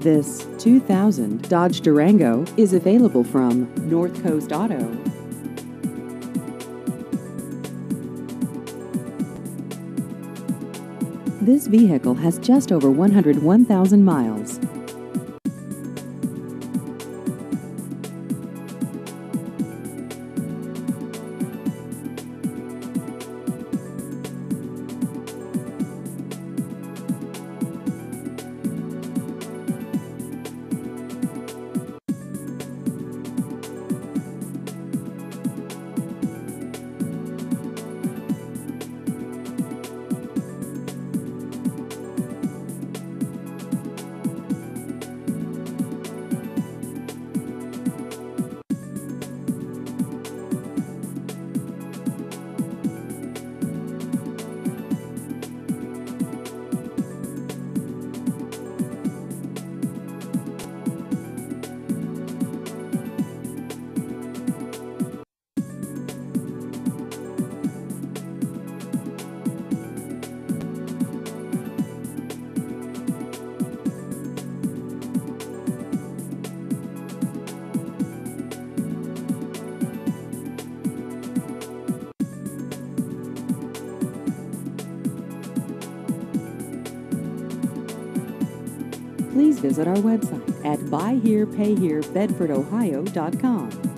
This 2000 Dodge Durango is available from North Coast Auto. This vehicle has just over 101,000 miles. Please visit our website at buyherepayherebedfordohio.com.